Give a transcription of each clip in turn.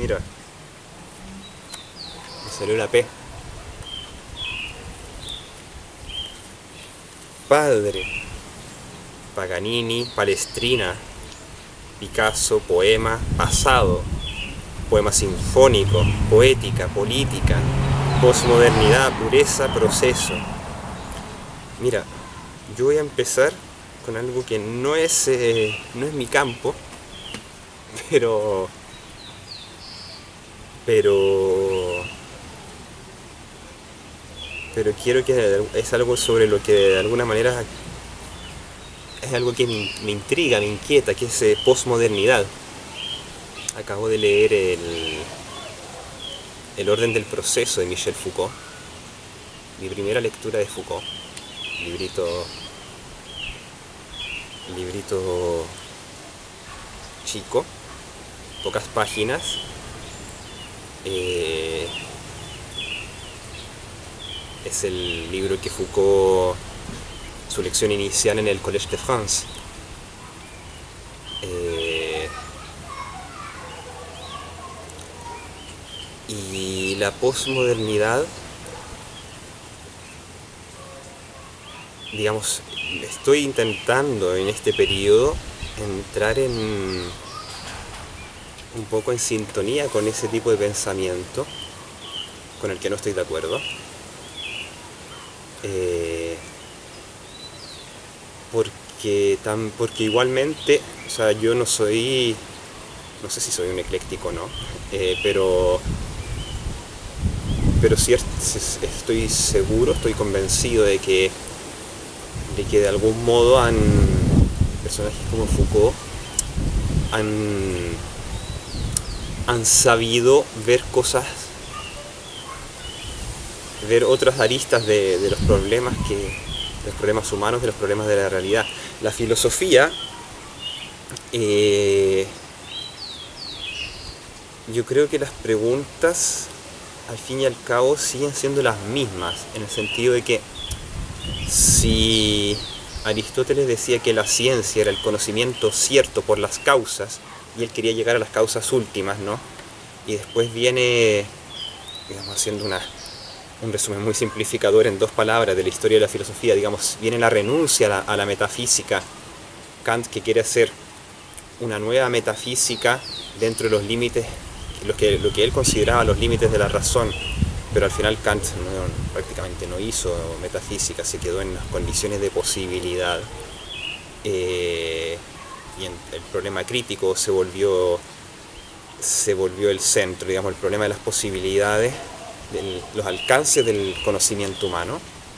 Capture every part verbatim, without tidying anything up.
Mira, me salió la P. Padre. Paganini, Palestrina, Picasso, poema, pasado, poema sinfónico, poética, política, posmodernidad, pureza, proceso. Mira, yo voy a empezar con algo que no es, eh, no es mi campo, pero... pero... pero quiero que es algo sobre lo que de alguna manera es algo que me, me intriga, me inquieta, que es eh, posmodernidad. Acabo de leer el, el orden del proceso de Michel Foucault, mi primera lectura de Foucault, librito, librito chico, pocas páginas, eh, es el libro que Foucault, su lección inicial en el Collège de France. Eh, y la posmodernidad, digamos, estoy intentando en este periodo entrar en un poco en sintonía con ese tipo de pensamiento con el que no estoy de acuerdo. Eh, porque, tan, porque igualmente, o sea, yo no soy, no sé si soy un ecléctico o no, eh, pero, pero sí estoy seguro, estoy convencido de que, de que de algún modo han, personajes como Foucault han, han sabido ver cosas, ver otras aristas de, de los problemas que, de los problemas humanos, de los problemas de la realidad. La filosofía, eh, yo creo que las preguntas, al fin y al cabo, siguen siendo las mismas, en el sentido de que si Aristóteles decía que la ciencia era el conocimiento cierto por las causas, y él quería llegar a las causas últimas, ¿no? Y después viene, digamos, haciendo una... un resumen muy simplificador en dos palabras de la historia de la filosofía, digamos, viene la renuncia a la, a la metafísica. Kant, que quiere hacer una nueva metafísica dentro de los límites, lo que, lo que él consideraba los límites de la razón, pero al final Kant no, prácticamente no hizo metafísica, se quedó en las condiciones de posibilidad, eh, y en, el problema crítico se volvió, se volvió el centro, digamos, el problema de las posibilidades, de los alcances del conocimiento humano.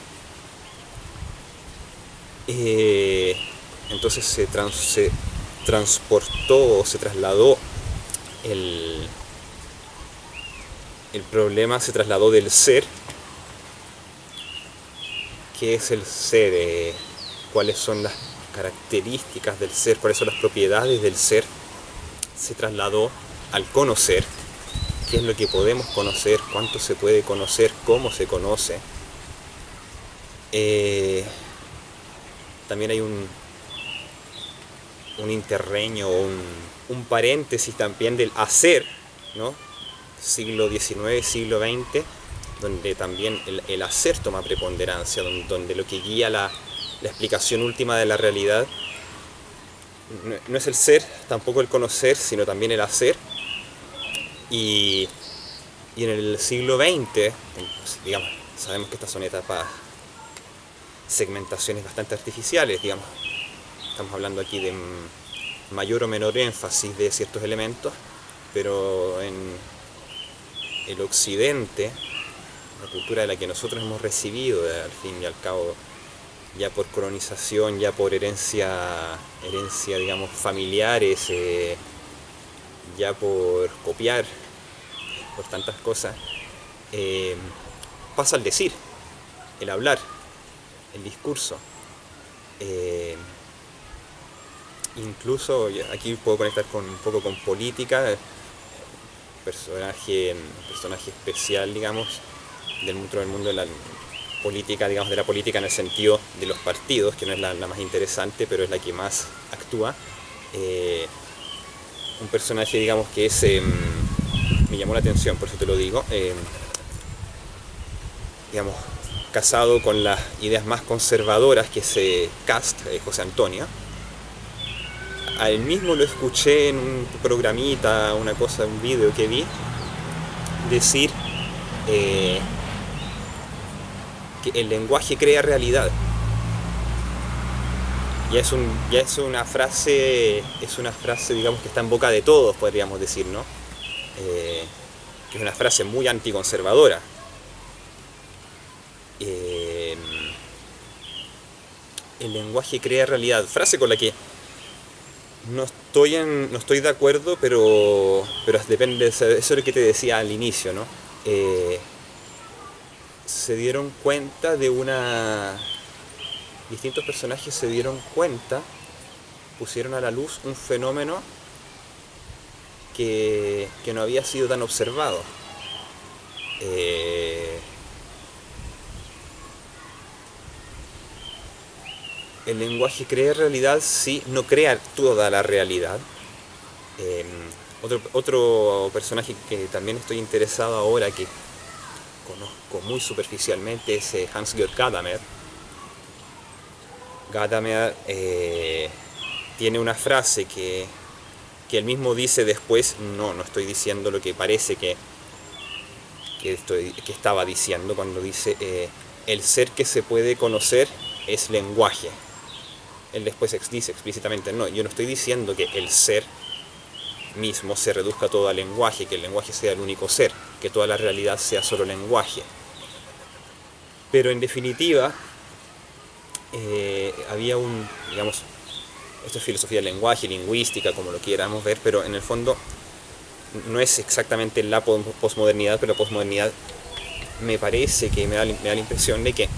Eh, entonces se, trans, se transportó o se trasladó el, el problema, se trasladó del ser. ¿Qué es el ser? Eh, ¿Cuáles son las características del ser? ¿Cuáles son las propiedades del ser? Se trasladó al conocer. ¿Qué es lo que podemos conocer? ¿Cuánto se puede conocer? ¿Cómo se conoce? Eh, también hay un, un interreño, un, un paréntesis también del hacer, ¿no? Siglo diecinueve, siglo veinte, donde también el, el hacer toma preponderancia, donde, donde lo que guía la, la explicación última de la realidad no, no es el ser, tampoco el conocer, sino también el hacer. Y, y en el siglo veinte, digamos, sabemos que estas son etapas, segmentaciones bastante artificiales, digamos. Estamos hablando aquí de mayor o menor énfasis de ciertos elementos, pero en el occidente, la cultura de la que nosotros hemos recibido, al fin y al cabo, ya por colonización, ya por herencia, herencia digamos, familiares, eh, ya por copiar, por tantas cosas, eh, pasa al decir, el hablar, el discurso. Eh, incluso, aquí puedo conectar con, un poco con política, personaje, personaje especial, digamos, del mundo, del mundo de la política, digamos, de la política en el sentido de los partidos, que no es la, la más interesante, pero es la que más actúa. Eh, un personaje, digamos, que es, eh, me llamó la atención, por eso te lo digo, eh, digamos, casado con las ideas más conservadoras que se Cast, eh, José Antonio. A él mismo lo escuché en un programita, una cosa, un video que vi, decir eh, que el lenguaje crea realidad. Ya es, un, ya es una frase, es una frase, digamos, que está en boca de todos, podríamos decir, ¿no? Eh, que es una frase muy anticonservadora. Eh, el lenguaje crea realidad, frase con la que no estoy, en, no estoy de acuerdo, pero, pero depende, eso es lo que te decía al inicio, ¿no? Eh, se dieron cuenta de una... Distintos personajes se dieron cuenta, pusieron a la luz un fenómeno que, que no había sido tan observado. Eh, el lenguaje crea realidad, sí, no crea toda la realidad. Eh, otro, otro personaje que también estoy interesado ahora, que conozco muy superficialmente, es Hans-Georg Gadamer. Gadamer eh, tiene una frase que, que él mismo dice después, no, no estoy diciendo lo que parece que, que, estoy, que estaba diciendo cuando dice eh, el ser que se puede conocer es lenguaje. Él después dice explícitamente, no, yo no estoy diciendo que el ser mismo se reduzca todo al lenguaje, que el lenguaje sea el único ser, que toda la realidad sea solo lenguaje. Pero en definitiva, Eh, había un, digamos, esto es filosofía del lenguaje, lingüística, como lo quieramos ver, pero en el fondo no es exactamente la posmodernidad, pero la posmodernidad me parece que me da, me da la impresión de que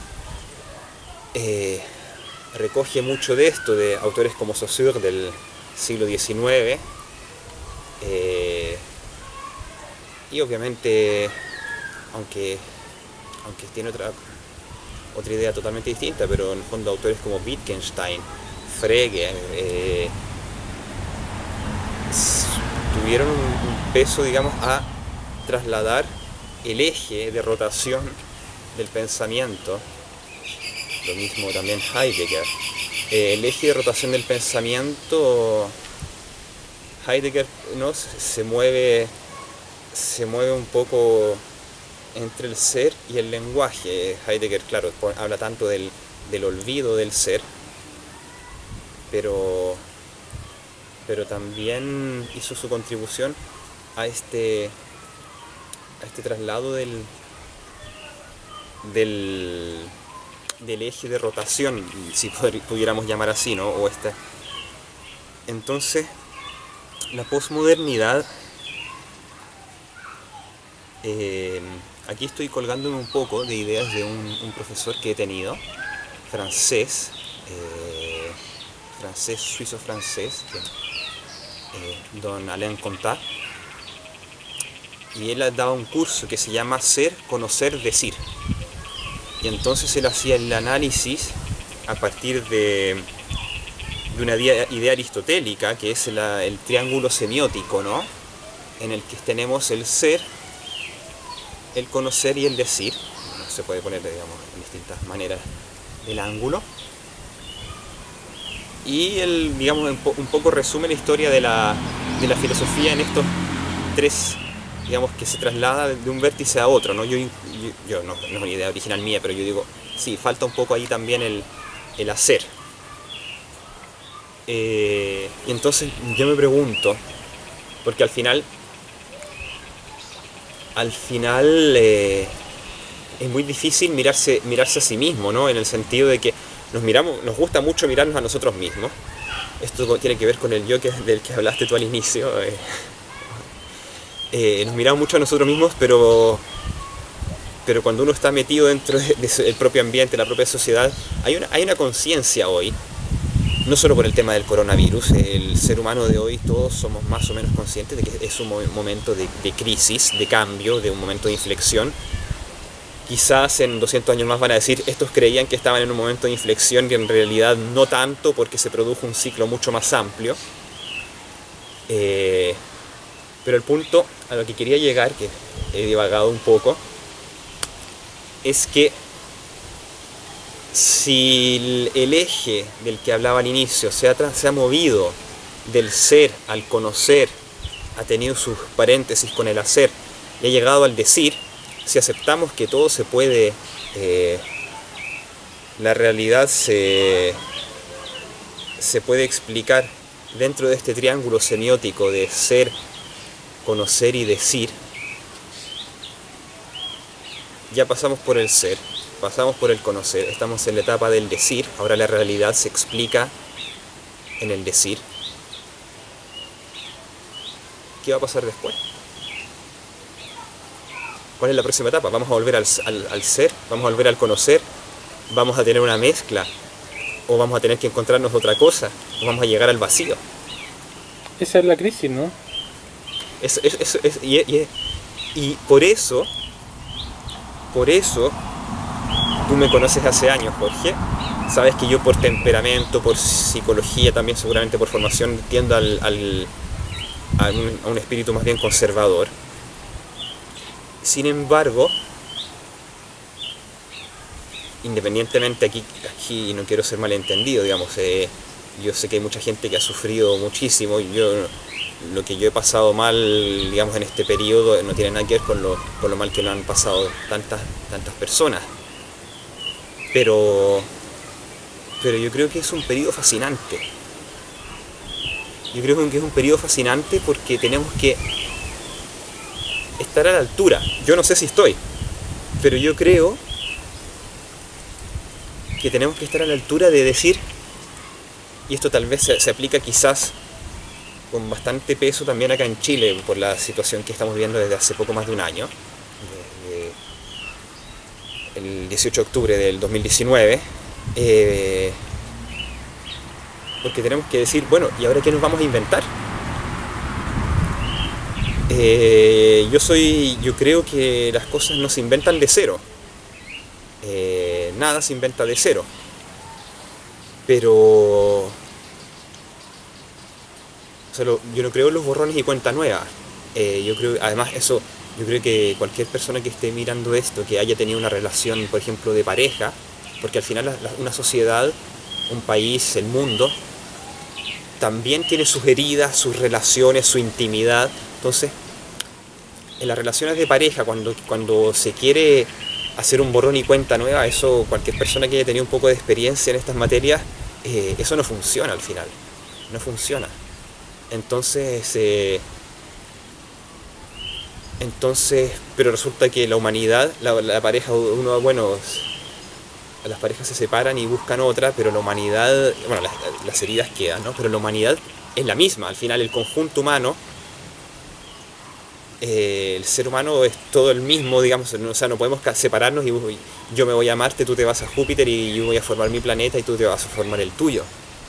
eh, recoge mucho de esto, de autores como Saussure del siglo diecinueve, eh, y obviamente, aunque, aunque tiene otra... otra idea totalmente distinta, pero en el fondo autores como Wittgenstein, Frege, eh, tuvieron un, un peso, digamos, a trasladar el eje de rotación del pensamiento. Lo mismo también Heidegger. Eh, el eje de rotación del pensamiento, Heidegger, ¿no? se, se mueve, se mueve un poco entre el ser y el lenguaje. Heidegger, claro, habla tanto del, del olvido del ser, pero, pero también hizo su contribución a este, a este traslado del, del, del eje de rotación, si pudiéramos llamar así, ¿no? O esta. Entonces, la posmodernidad, eh, aquí estoy colgándome un poco de ideas de un, un profesor que he tenido, francés, eh, francés, suizo-francés, eh, don Alain Contat, y él daba un curso que se llama Ser, Conocer, Decir. Y entonces él hacía el análisis a partir de, de una idea, idea aristotélica, que es la, el triángulo semiótico, ¿no? En el que tenemos el ser, el conocer y el decir. Bueno, se puede poner, digamos, en distintas maneras el ángulo. Y él, digamos, un poco resume la historia de la, de la filosofía en estos tres, digamos, que se traslada de un vértice a otro, ¿no? Yo, yo, yo no, no es una idea original mía, pero yo digo, sí, falta un poco ahí también el, el hacer. Eh, y entonces yo me pregunto, porque al final, al final eh, es muy difícil mirarse, mirarse a sí mismo, ¿no? En el sentido de que nos miramos, nos gusta mucho mirarnos a nosotros mismos. Esto tiene que ver con el yo que, del que hablaste tú al inicio. Eh. Eh, nos miramos mucho a nosotros mismos, pero, pero cuando uno está metido dentro del de propio ambiente, la propia sociedad, hay una, hay una conciencia hoy, no solo por el tema del coronavirus, el ser humano de hoy, todos somos más o menos conscientes de que es un momento de, de crisis, de cambio, de un momento de inflexión. Quizás en doscientos años más van a decir, estos creían que estaban en un momento de inflexión y en realidad no tanto, porque se produjo un ciclo mucho más amplio. Eh, Pero el punto a lo que quería llegar, que he divagado un poco, es que si el eje del que hablaba al inicio se ha, se ha movido del ser al conocer, ha tenido sus paréntesis con el hacer y ha llegado al decir, si aceptamos que todo se puede, eh, la realidad se, se puede explicar dentro de este triángulo semiótico de ser, conocer y decir, ya pasamos por el ser, pasamos por el conocer, estamos en la etapa del decir, ahora la realidad se explica en el decir. ¿Qué va a pasar después? ¿Cuál es la próxima etapa? ¿Vamos a volver al, al, al ser? ¿Vamos a volver al conocer? ¿Vamos a tener una mezcla? ¿O vamos a tener que encontrarnos otra cosa? ¿O vamos a llegar al vacío? Esa es la crisis, ¿no? Es, es, es, es, y, y, y por eso, por eso, tú me conoces hace años, Jorge. Sabes que yo por temperamento, por psicología, también seguramente por formación, tiendo al, al, a, un, a un espíritu más bien conservador. Sin embargo, independientemente aquí, aquí no quiero ser malentendido, digamos, eh, yo sé que hay mucha gente que ha sufrido muchísimo, y yo, lo que yo he pasado mal, digamos, en este periodo no tiene nada que ver con lo, con lo mal que lo han pasado tantas, tantas personas. Pero, pero yo creo que es un periodo fascinante. Yo creo que es un periodo fascinante porque tenemos que estar a la altura. Yo no sé si estoy, pero yo creo que tenemos que estar a la altura de decir, y esto tal vez se, se aplica quizás con bastante peso también acá en Chile, por la situación que estamos viviendo desde hace poco más de un año, desde el dieciocho de octubre del dos mil diecinueve, eh, porque tenemos que decir, bueno, ¿y ahora qué nos vamos a inventar? Eh, yo soy, yo creo que las cosas no se inventan de cero. Eh, nada se inventa de cero. Pero o sea, lo, yo no creo en los borrones y cuenta nueva. Eh, yo creo, además, eso, yo creo que cualquier persona que esté mirando esto, que haya tenido una relación, por ejemplo, de pareja, porque al final la, la, una sociedad, un país, el mundo, también tiene sus heridas, sus relaciones, su intimidad. Entonces, en las relaciones de pareja, cuando, cuando se quiere hacer un borrón y cuenta nueva, eso cualquier persona que haya tenido un poco de experiencia en estas materias, eh, eso no funciona al final, no funciona. Entonces, eh, entonces, pero resulta que la humanidad, la, la pareja, uno, bueno, las parejas se separan y buscan otra, pero la humanidad, bueno, las, las heridas quedan, ¿no? Pero la humanidad es la misma, al final el conjunto humano, eh, el ser humano es todo el mismo, digamos, o sea, no podemos separarnos y yo me voy a Marte, tú te vas a Júpiter y yo voy a formar mi planeta y tú te vas a formar el tuyo.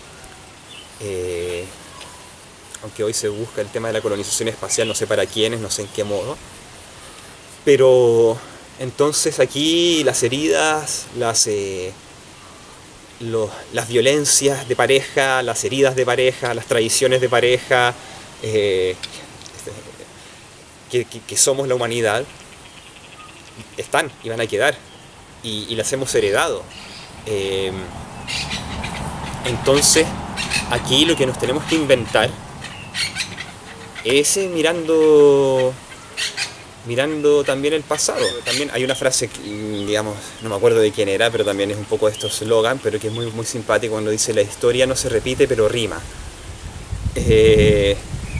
Eh, aunque hoy se busca el tema de la colonización espacial, no sé para quiénes, no sé en qué modo, pero entonces aquí las heridas, las, eh, los, las violencias de pareja, las heridas de pareja, las traiciones de pareja, eh, que, que, que somos la humanidad, están y van a quedar, y, y las hemos heredado. Eh, entonces, aquí lo que nos tenemos que inventar es eh, mirando... mirando también el pasado. También hay una frase, digamos, no me acuerdo de quién era, pero también es un poco de estos eslogan, pero que es muy, muy simpático cuando dice: la historia no se repite, pero rima. Eh,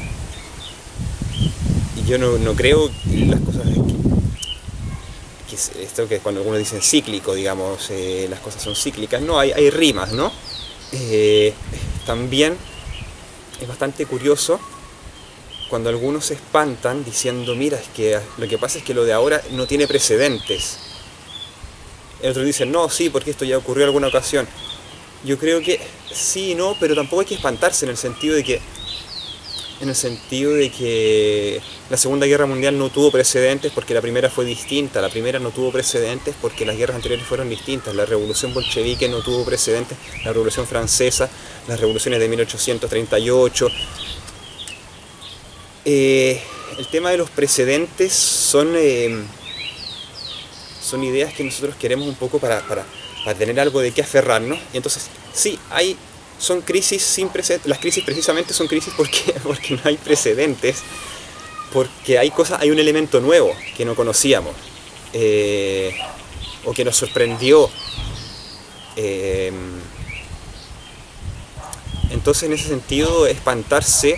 y yo no, no creo que las cosas... Que, que esto que cuando algunos dicen cíclico, digamos, eh, las cosas son cíclicas. No, hay, hay rimas, ¿no? Eh, también es bastante curioso cuando algunos se espantan diciendo: mira, es que lo que pasa es que lo de ahora no tiene precedentes. Y otros dicen: no, sí, porque esto ya ocurrió en alguna ocasión. Yo creo que sí y no, pero tampoco hay que espantarse en el sentido de que en el sentido de que la Segunda Guerra Mundial no tuvo precedentes porque la primera fue distinta. La primera no tuvo precedentes porque las guerras anteriores fueron distintas. La Revolución Bolchevique no tuvo precedentes. La Revolución Francesa, las revoluciones de mil ochocientos treinta y ocho... Eh, el tema de los precedentes son, eh, son ideas que nosotros queremos un poco para, para, para tener algo de qué aferrarnos. Y entonces, sí, hay, son crisis sin precedentes. Las crisis precisamente son crisis porque, porque no hay precedentes, porque hay cosas, hay un elemento nuevo que no conocíamos, eh, o que nos sorprendió. Eh, entonces, en ese sentido, espantarse,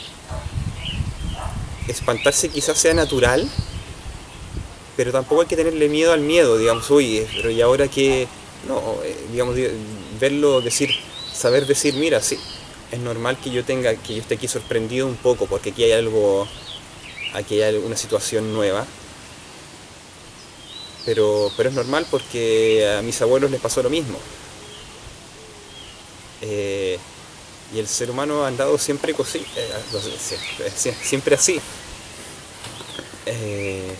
espantarse quizás sea natural, pero tampoco hay que tenerle miedo al miedo, digamos, uy, pero y ahora que, no, eh, digamos, verlo, decir, saber decir, mira, sí, es normal que yo tenga, que yo esté aquí sorprendido un poco, porque aquí hay algo, aquí hay una situación nueva, pero, pero es normal porque a mis abuelos les pasó lo mismo. Eh, y el ser humano ha andado siempre, cosi eh, siempre así. Eh,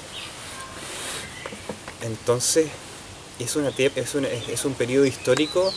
entonces, es, una, es, una, es un periodo histórico,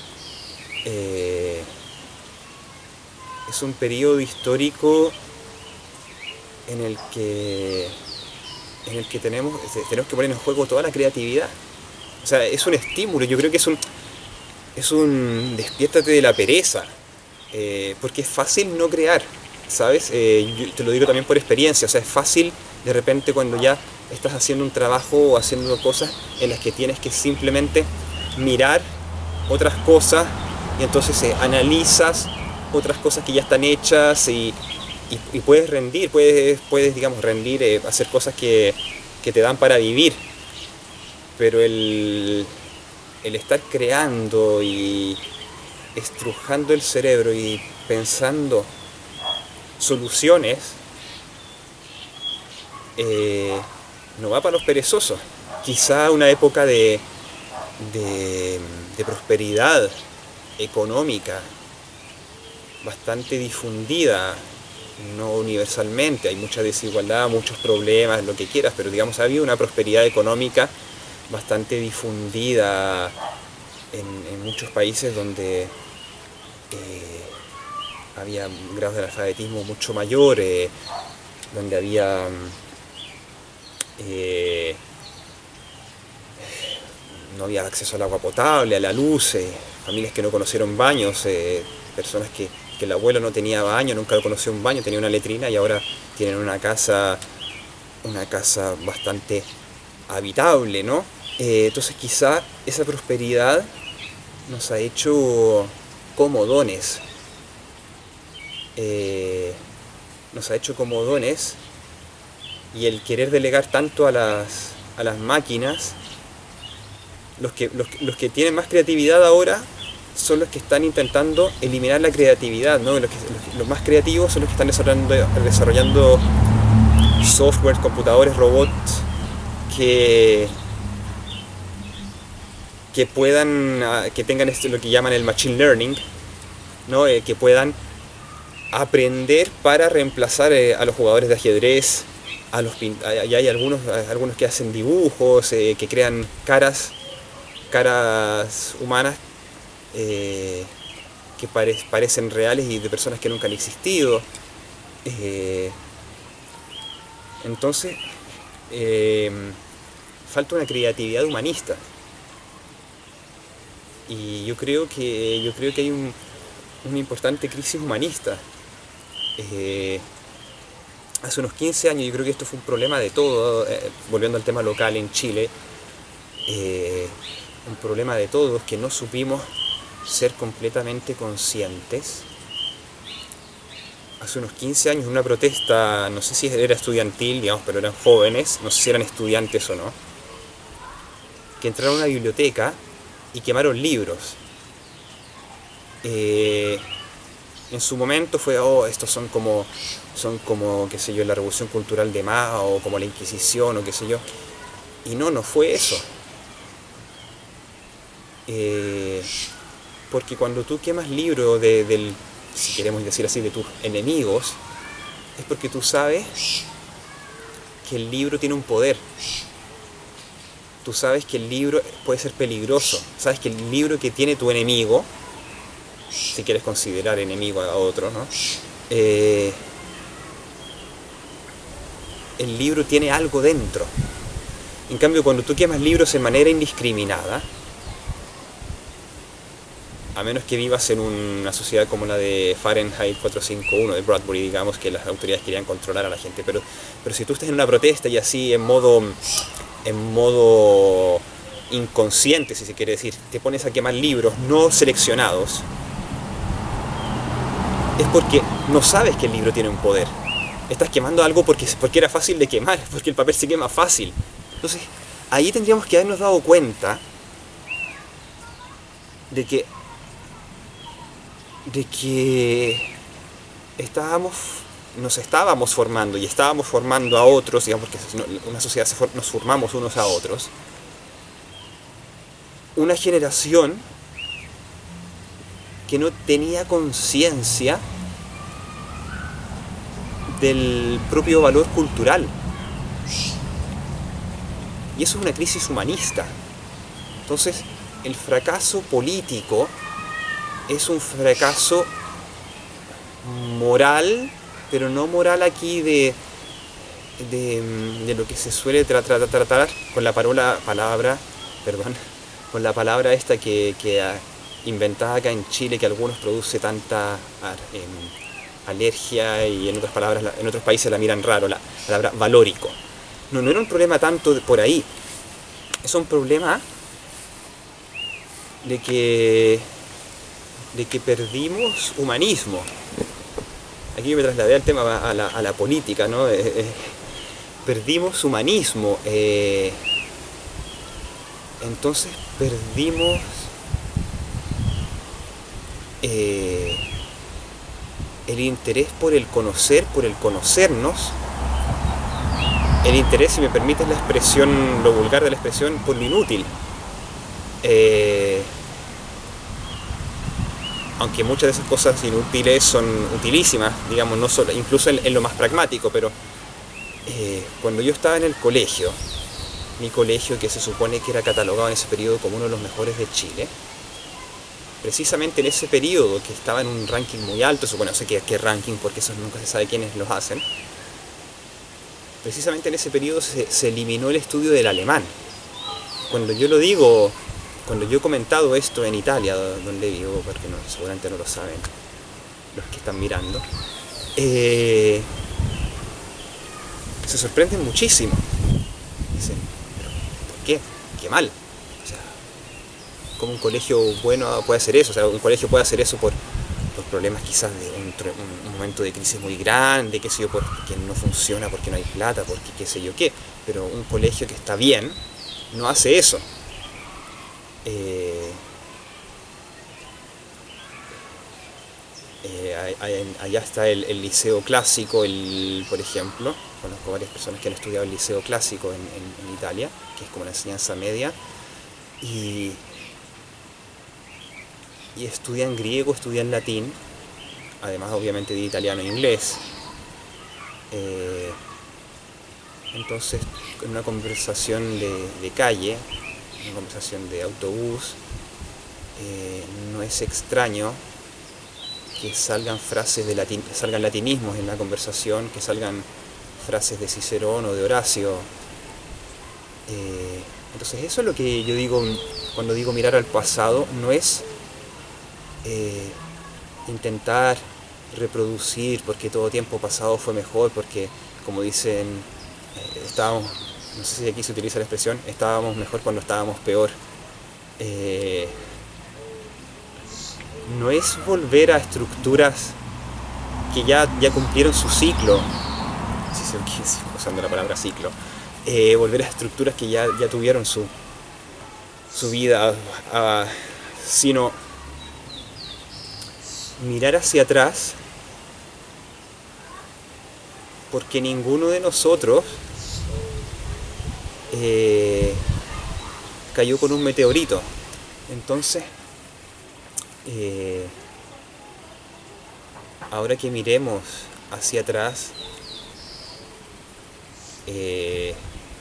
eh, es un periodo histórico en el que en el que tenemos, tenemos que poner en juego toda la creatividad. O sea, es un estímulo, yo creo que es un, es un despiértate de la pereza, eh, porque es fácil no crear, ¿sabes? Eh, yo te lo digo también por experiencia, o sea, es fácil de repente cuando ya estás haciendo un trabajo o haciendo cosas en las que tienes que simplemente mirar otras cosas y entonces eh, analizas otras cosas que ya están hechas y Y, y puedes rendir, puedes, puedes digamos, rendir, eh, hacer cosas que, que te dan para vivir. Pero el, el estar creando y estrujando el cerebro y pensando soluciones, eh, no va para los perezosos. Quizá una época de, de, de prosperidad económica bastante difundida, no universalmente, hay mucha desigualdad, muchos problemas, lo que quieras, pero digamos, ha habido una prosperidad económica bastante difundida en, en muchos países donde eh, había grados de analfabetismo mucho mayores, donde había eh, no había acceso al agua potable, a la luz, eh, familias que no conocieron baños, eh, personas que que el abuelo no tenía baño, nunca conoció un baño, tenía una letrina y ahora tienen una casa, una casa bastante habitable, ¿no? Eh, entonces quizá esa prosperidad nos ha hecho comodones, eh, nos ha hecho comodones y el querer delegar tanto a las, a las máquinas, los que, los, los que tienen más creatividad ahora son los que están intentando eliminar la creatividad, ¿no? Los, que, los, los más creativos son los que están desarrollando, desarrollando software, computadores, robots que, que puedan, que tengan esto, lo que llaman el machine learning, ¿no? Eh, que puedan aprender para reemplazar eh, a los jugadores de ajedrez, a los y hay algunos, algunos que hacen dibujos, eh, que crean caras, caras humanas Eh, que pare, parecen reales y de personas que nunca han existido. Eh, entonces, eh, falta una creatividad humanista. Y yo creo que, yo creo que hay un, una importante crisis humanista. Eh, hace unos quince años, yo creo que esto fue un problema de todo, eh, volviendo al tema local en Chile, eh, un problema de todos que no supimos ser completamente conscientes. Hace unos quince años, una protesta, no sé si era estudiantil, digamos, pero eran jóvenes, no sé si eran estudiantes o no, que entraron a una biblioteca y quemaron libros. Eh, en su momento fue, oh, estos son como, son como, qué sé yo, la Revolución Cultural de Mao, o como la Inquisición, o qué sé yo. Y no, no fue eso. Eh, porque cuando tú quemas libros de, del, si queremos decir así, de tus enemigos, es porque tú sabes que el libro tiene un poder. Tú sabes que el libro puede ser peligroso. Sabes que el libro que tiene tu enemigo, si quieres considerar enemigo a otro, ¿no? Eh, el libro tiene algo dentro. En cambio, cuando tú quemas libros en manera indiscriminada, a menos que vivas en una sociedad como la de Fahrenheit cuatrocientos cincuenta y uno de Bradbury, digamos, que las autoridades querían controlar a la gente, pero, pero si tú estás en una protesta y así en modo, en modo inconsciente, si se quiere decir, te pones a quemar libros no seleccionados, es porque no sabes que el libro tiene un poder. Estás quemando algo porque, porque era fácil de quemar, porque el papel se quema fácil. Entonces, ahí tendríamos que habernos dado cuenta de que de que estábamos, nos estábamos formando y estábamos formando a otros, digamos, porque una sociedad se for, nos formamos unos a otros, una generación que no tenía conciencia del propio valor cultural. Y eso es una crisis humanista. Entonces, el fracaso político es un fracaso moral, pero no moral aquí de, de, de lo que se suele tra tra tratar con la palabra, palabra, perdón, con la palabra esta que, que inventada acá en Chile, que a algunos produce tanta eh, alergia y en otras palabras, en otros países la miran raro, la palabra valórico. No, no era un problema tanto por ahí, es un problema de que de que perdimos humanismo. Aquí me trasladé al tema, a la, a la política, ¿no? Eh, eh, perdimos humanismo. Eh, entonces perdimos eh, el interés por el conocer, por el conocernos, el interés, si me permites la expresión, lo vulgar de la expresión, por lo inútil. Eh, aunque muchas de esas cosas inútiles son utilísimas, digamos, no solo, incluso en, en lo más pragmático, pero eh, cuando yo estaba en el colegio, mi colegio que se supone que era catalogado en ese periodo como uno de los mejores de Chile, precisamente en ese periodo que estaba en un ranking muy alto, bueno, no sé qué, qué ranking porque eso nunca se sabe quiénes los hacen, precisamente en ese periodo se, se eliminó el estudio del alemán. Cuando yo lo digo... Cuando yo he comentado esto en Italia, donde vivo, porque no, seguramente no lo saben los que están mirando, eh, se sorprenden muchísimo. Dicen, ¿pero por qué? ¿Qué mal? O sea, ¿cómo un colegio bueno puede hacer eso? O sea, un colegio puede hacer eso por, por problemas quizás de un, un momento de crisis muy grande, qué sé yo, porque no funciona, porque no hay plata, porque qué sé yo qué. Pero un colegio que está bien no hace eso. Eh, eh, allá está el, el liceo clásico, el, por ejemplo, conozco varias personas que han estudiado el liceo clásico en, en, en Italia, que es como la enseñanza media, y, y estudian griego, estudian latín, además obviamente de italiano e inglés. Eh, entonces, en una conversación de, de calle, una conversación de autobús, eh, no es extraño que salgan frases de latín, salgan latinismos en la conversación, que salgan frases de Cicerón o de Horacio. Eh, entonces eso es lo que yo digo cuando digo mirar al pasado, no es eh, intentar reproducir porque todo tiempo pasado fue mejor, porque como dicen, eh, estábamos, no sé si aquí se utiliza la expresión, estábamos mejor cuando estábamos peor. Eh, no es volver a estructuras que ya, ya cumplieron su ciclo, si se usando la palabra ciclo, eh, volver a estructuras que ya, ya tuvieron su, su vida, uh, sino mirar hacia atrás, porque ninguno de nosotros eh, cayó con un meteorito. Entonces, eh, ahora que miremos hacia atrás, eh,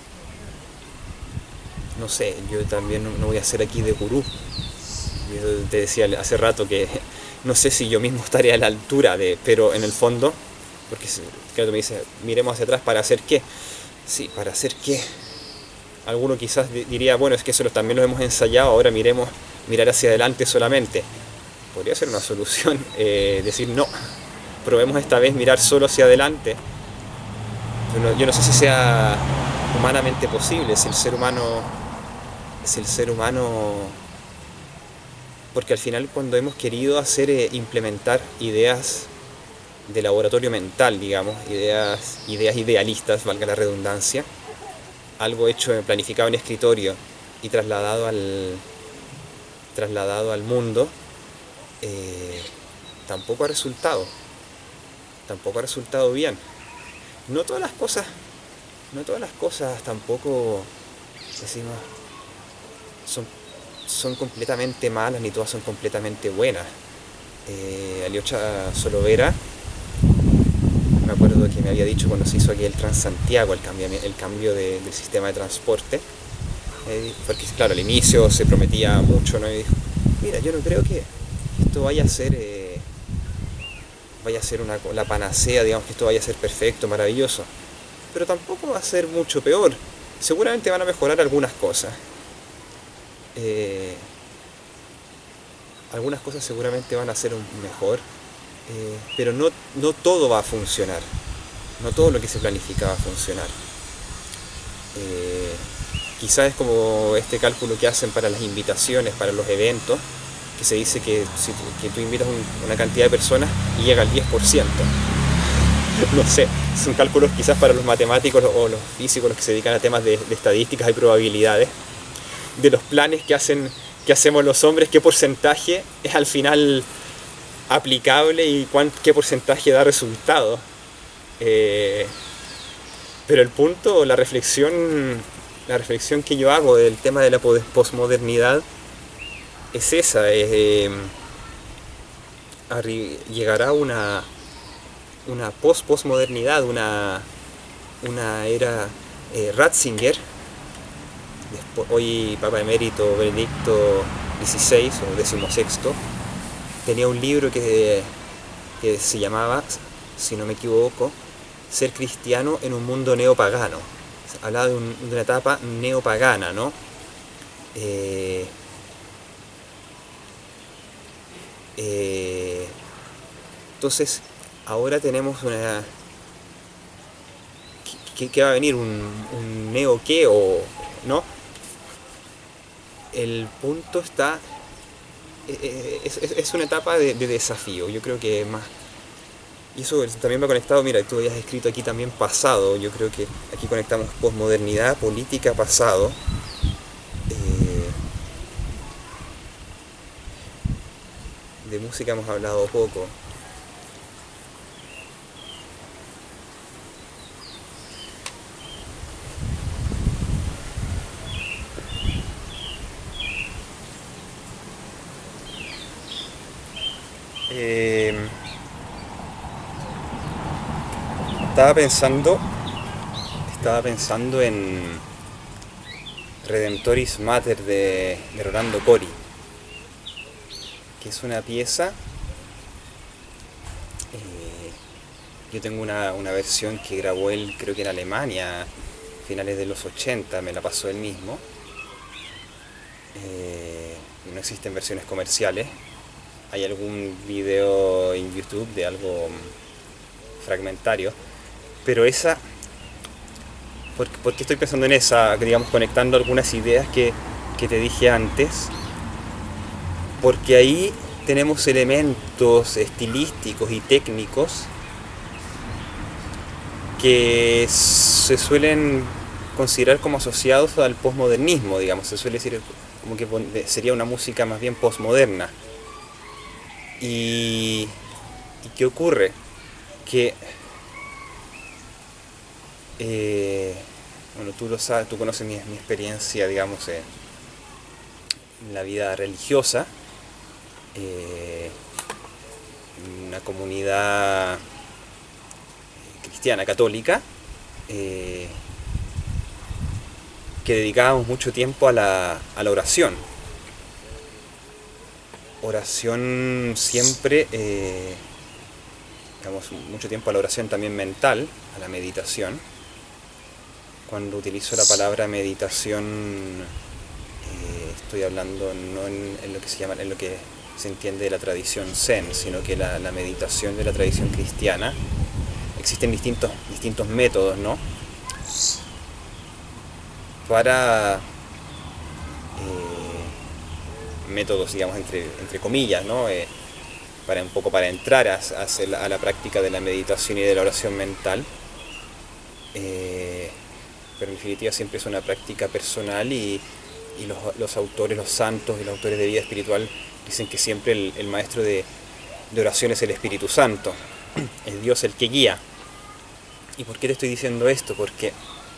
no sé, yo también no, no voy a ser aquí de gurú. Yo te decía hace rato que no sé si yo mismo estaré a la altura de, pero en el fondo Porque claro, tú me dices, miremos hacia atrás para hacer qué. Sí, para hacer qué. Alguno quizás diría, bueno, es que eso también lo hemos ensayado, ahora miremos, mirar hacia adelante solamente. Podría ser una solución, eh, decir no, probemos esta vez mirar solo hacia adelante. Yo no, yo no sé si sea humanamente posible, si el ser humano, si el ser humano, porque al final cuando hemos querido hacer, eh, implementar ideas de laboratorio mental, digamos, ideas, ideas idealistas, valga la redundancia, algo hecho, planificado en escritorio y trasladado al, trasladado al mundo, eh, tampoco ha resultado, tampoco ha resultado bien. No todas las cosas, no todas las cosas tampoco, decimos, son, son completamente malas, ni todas son completamente buenas. Eh, Alyosha Solovera, me acuerdo que me había dicho cuando se hizo aquí el Transantiago, el cambio, el cambio de, del sistema de transporte, eh, porque claro, al inicio se prometía mucho, ¿no? Y dijo, mira, yo no creo que esto vaya a ser, eh, vaya a ser una, la panacea, digamos, que esto vaya a ser perfecto, maravilloso, pero tampoco va a ser mucho peor. Seguramente van a mejorar algunas cosas. Eh, algunas cosas seguramente van a ser mejor, eh, pero no, no todo va a funcionar. No todo lo que se planifica va a funcionar. Eh, quizás es como este cálculo que hacen para las invitaciones, para los eventos, que se dice que, si, que tú invitas un, una cantidad de personas y llega al diez por ciento. No sé, son cálculos quizás para los matemáticos o los físicos, los que se dedican a temas de, de estadísticas y probabilidades, de los planes que hacen, que hacemos los hombres, qué porcentaje es al final aplicable y cuán, qué porcentaje da resultado. Eh, pero el punto, la reflexión, la reflexión que yo hago del tema de la posmodernidad es esa, es, eh, llegará una, una post-postmodernidad, una, una era eh, Ratzinger, después, hoy Papa Emérito Benedicto dieciséis o decimosexto, tenía un libro que, que se llamaba, si no me equivoco, Ser cristiano en un mundo neopagano. Hablaba de, un, de una etapa neopagana, ¿no? Eh, eh, entonces, ahora tenemos una... ¿Qué, qué va a venir? ¿Un, un neo qué? O, ¿no? El punto está... Es, es, es una etapa de, de desafío, yo creo que más... Y eso también va conectado, mira, tú habías escrito aquí también pasado, yo creo que aquí conectamos posmodernidad, política, pasado. Eh, de música hemos hablado poco. Eh, Estaba pensando, estaba pensando en Redemptoris Mater de, de Rolando Cori, que es una pieza, eh, yo tengo una, una versión que grabó él, creo que en Alemania, finales de los ochenta, me la pasó él mismo, eh, no existen versiones comerciales, hay algún video en YouTube de algo fragmentario, pero esa, ¿por, ¿por qué estoy pensando en esa? Digamos, conectando algunas ideas que, que te dije antes, porque ahí tenemos elementos estilísticos y técnicos que se suelen considerar como asociados al posmodernismo, digamos, se suele decir como que sería una música más bien posmoderna. ¿Y, ¿y qué ocurre? Que Eh, bueno, tú lo sabes, tú conoces mi, mi experiencia, digamos, eh, en la vida religiosa, eh, en una comunidad cristiana, católica, eh, que dedicábamos mucho tiempo a la, a la oración. Oración siempre... Eh, digamos, mucho tiempo a la oración también mental, a la meditación. Cuando utilizo la palabra meditación, eh, estoy hablando no en, en lo que se llama, en lo que se entiende de la tradición zen, sino que la, la meditación de la tradición cristiana. Existen distintos, distintos métodos, ¿no? Para eh, métodos, digamos, entre, entre comillas, ¿no? Eh, para un poco para entrar a, a, la, a la práctica de la meditación y de la oración mental. Eh, pero en definitiva siempre es una práctica personal y, y los, los autores, los santos y los autores de vida espiritual dicen que siempre el, el maestro de, de oración es el Espíritu Santo, es Dios el que guía. ¿Y por qué te estoy diciendo esto? Porque,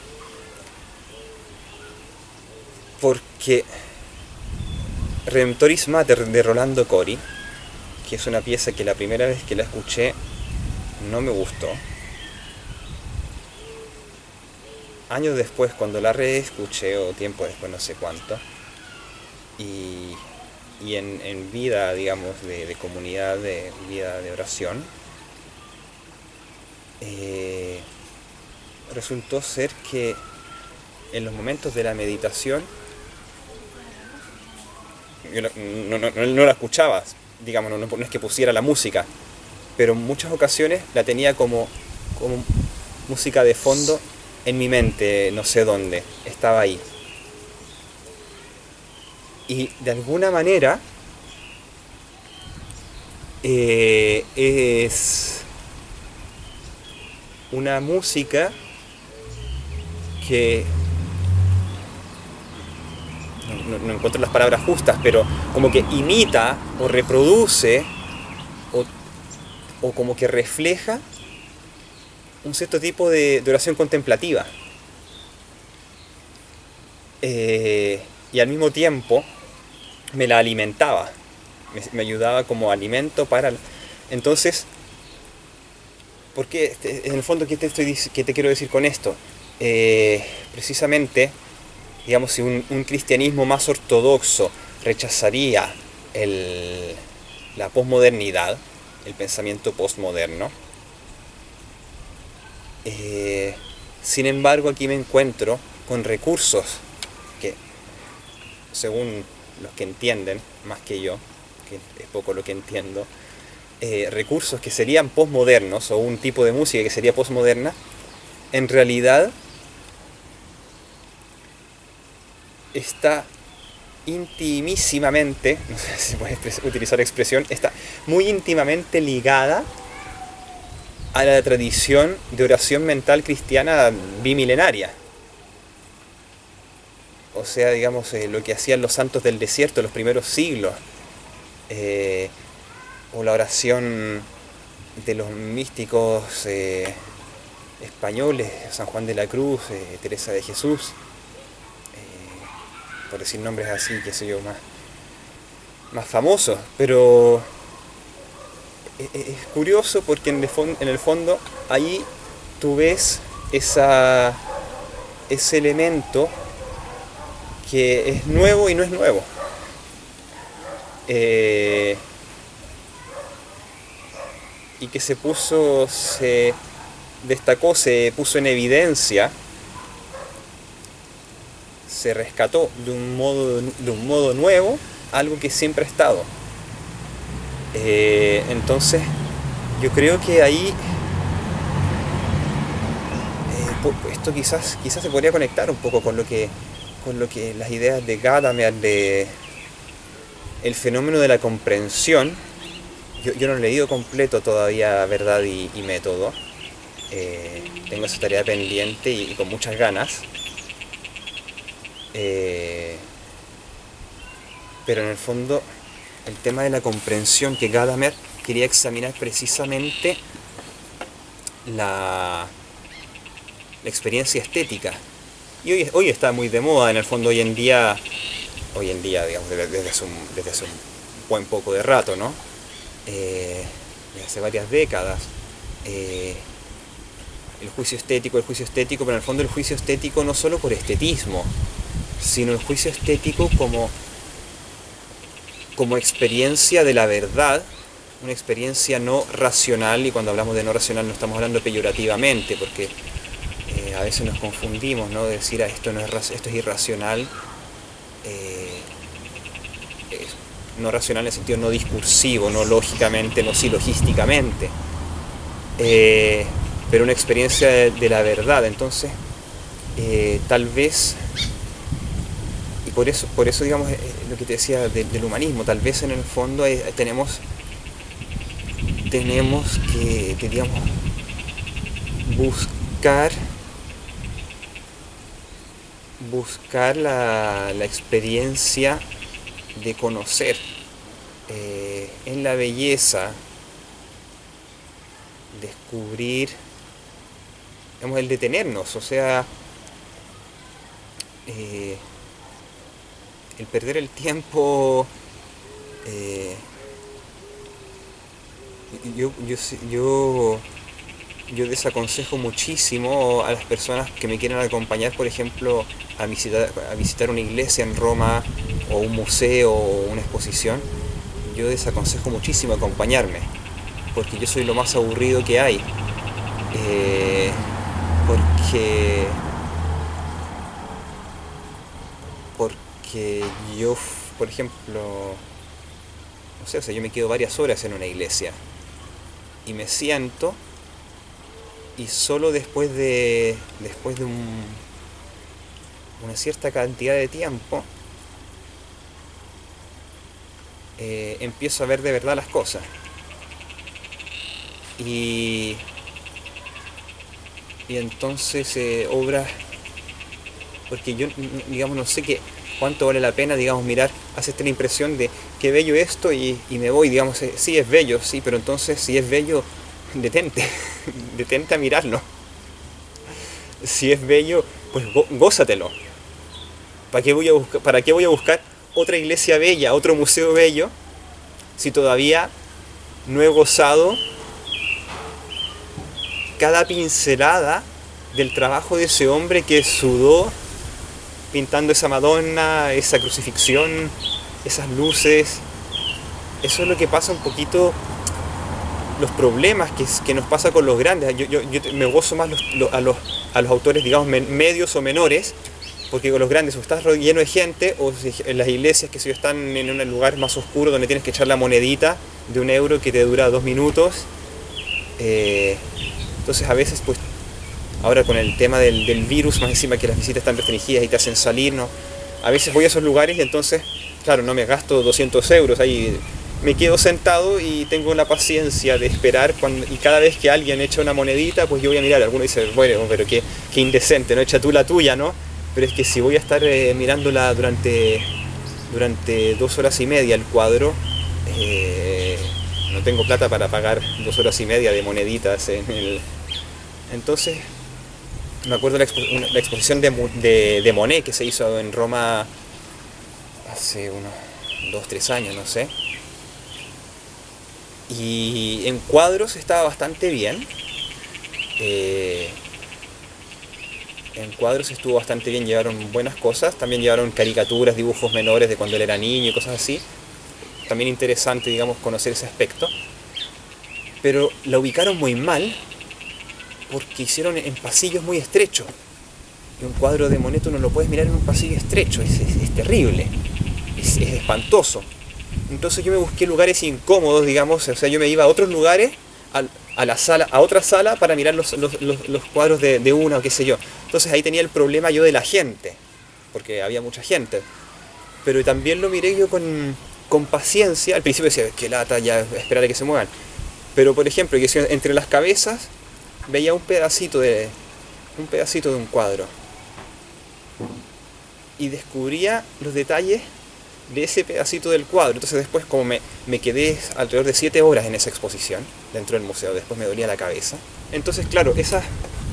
porque Redemptoris Mater de Rolando Cori, que es una pieza que la primera vez que la escuché no me gustó. Años después, cuando la reescuché, o tiempo después, no sé cuánto, y, y en, en vida, digamos, de, de comunidad, de vida de oración, eh, resultó ser que en los momentos de la meditación, yo no, no, no, no la escuchaba, digamos, no, no es que pusiera la música, pero en muchas ocasiones la tenía como, como música de fondo en mi mente, no sé dónde, estaba ahí. Y de alguna manera eh, es una música que no, no, no encuentro las palabras justas, pero como que imita o reproduce o, o como que refleja un cierto tipo de, de oración contemplativa. Eh, y al mismo tiempo me la alimentaba, me, me ayudaba como alimento para... Entonces, ¿por qué? En el fondo, ¿qué te, estoy, qué te quiero decir con esto? Eh, precisamente, digamos, si un, un cristianismo más ortodoxo rechazaría el, la posmodernidad, el pensamiento postmoderno, Eh, sin embargo, aquí me encuentro con recursos que, según los que entienden, más que yo, que es poco lo que entiendo, eh, recursos que serían postmodernos, o un tipo de música que sería postmoderna, en realidad está intimísimamente, no sé si se puede utilizar la expresión, está muy íntimamente ligada a la tradición de oración mental cristiana bimilenaria. O sea, digamos, eh, lo que hacían los santos del desierto en los primeros siglos, eh, o la oración de los místicos eh, españoles, San Juan de la Cruz, eh, Teresa de Jesús, eh, por decir nombres así, qué sé yo, más, más famosos, pero es curioso porque en el, fondo, en el fondo ahí tú ves esa, ese elemento que es nuevo y no es nuevo. Eh, y que se puso, se destacó, se puso en evidencia, se rescató de un modo, de un modo nuevo algo que siempre ha estado. Eh, entonces yo creo que ahí eh, esto quizás quizás se podría conectar un poco con lo que con lo que las ideas de Gadamer de el fenómeno de la comprensión. Yo, yo no he leído completo todavía Verdad y, y Método, eh, tengo esa tarea pendiente y, y con muchas ganas, eh, pero en el fondo el tema de la comprensión que Gadamer quería examinar precisamente la, la experiencia estética. Y hoy, hoy está muy de moda, en el fondo hoy en día, hoy en día, digamos, desde, desde, hace, un, desde hace un buen poco de rato, ¿no? Eh, desde hace varias décadas, eh, el juicio estético, el juicio estético, pero en el fondo el juicio estético no solo por estetismo, sino el juicio estético como como experiencia de la verdad una experiencia no racional, y cuando hablamos de no racional no estamos hablando peyorativamente, porque eh, a veces nos confundimos, ¿no? De decir, ah, esto, no es, esto es irracional, eh, es no racional en el sentido no discursivo, no lógicamente, no silogísticamente, eh, pero una experiencia de, de la verdad. Entonces, eh, tal vez, y por eso, por eso digamos, eh, lo que te decía de, del humanismo, tal vez en el fondo eh, tenemos tenemos que, que digamos, buscar buscar la, la experiencia de conocer eh, en la belleza, descubrir, digamos, el detenernos, o sea, eh, el perder el tiempo. eh, Yo, yo, yo, yo desaconsejo muchísimo a las personas que me quieran acompañar, por ejemplo, a visitar, a visitar una iglesia en Roma, o un museo, o una exposición. Yo desaconsejo muchísimo acompañarme, porque yo soy lo más aburrido que hay. Eh, porque, porque yo, por ejemplo, no sé, o sea, yo me quedo varias horas en una iglesia y me siento, y solo después de después de un, una cierta cantidad de tiempo eh, empiezo a ver de verdad las cosas, y y entonces eh, obras, porque yo, digamos, no sé qué cuánto vale la pena, digamos, mirar, hace esta impresión de qué bello esto, y, y me voy, digamos, eh, sí es bello, sí, pero entonces si es bello, detente, detente a mirarlo. Si es bello, pues go, gózatelo. ¿Para qué voy a buscar, para qué voy a buscar otra iglesia bella, otro museo bello, si todavía no he gozado cada pincelada del trabajo de ese hombre que sudó pintando esa Madonna, esa crucifixión, esas luces? Eso es lo que pasa un poquito, los problemas que, que nos pasa con los grandes. Yo, yo, yo me gozo más los, los, a, los, a los autores, digamos, medios o menores, porque con los grandes o estás lleno de gente, o en las iglesias que si están en un lugar más oscuro donde tienes que echar la monedita de un euro que te dura dos minutos. Eh, entonces a veces, pues, ahora con el tema del, del virus, más encima que las visitas están restringidas y te hacen salir, ¿no? A veces voy a esos lugares y entonces, claro, no me gasto doscientos euros, ahí me quedo sentado y tengo la paciencia de esperar, cuando, y cada vez que alguien echa una monedita, pues yo voy a mirar. Alguno dice, bueno, pero qué, qué indecente, ¿no? Echa tú la tuya, ¿no? Pero es que si voy a estar eh, mirándola durante, durante dos horas y media el cuadro, eh, no tengo plata para pagar dos horas y media de moneditas en el... Entonces, me acuerdo la, expo la exposición de, de, de Monet que se hizo en Roma hace unos dos, tres años, no sé. Y en cuadros estaba bastante bien. Eh, en cuadros estuvo bastante bien, llevaron buenas cosas. También llevaron caricaturas, dibujos menores de cuando él era niño y cosas así. También interesante, digamos, conocer ese aspecto. Pero la ubicaron muy mal, porque hicieron en pasillos muy estrechos. Y un cuadro de Monet tú no lo puedes mirar en un pasillo estrecho, es, es, es terrible, es, es espantoso. Entonces yo me busqué lugares incómodos, digamos, o sea, yo me iba a otros lugares, a, a la sala, a otra sala para mirar los, los, los, los cuadros de, de una o qué sé yo. Entonces ahí tenía el problema yo de la gente, porque había mucha gente. Pero también lo miré yo con, con paciencia. Al principio decía, qué lata, ya esperar a que se muevan. Pero por ejemplo, que entre las cabezas veía un pedacito de un pedacito de un cuadro y descubría los detalles de ese pedacito del cuadro. Entonces después, como me, me quedé alrededor de siete horas en esa exposición dentro del museo, después me dolía la cabeza. Entonces claro, esas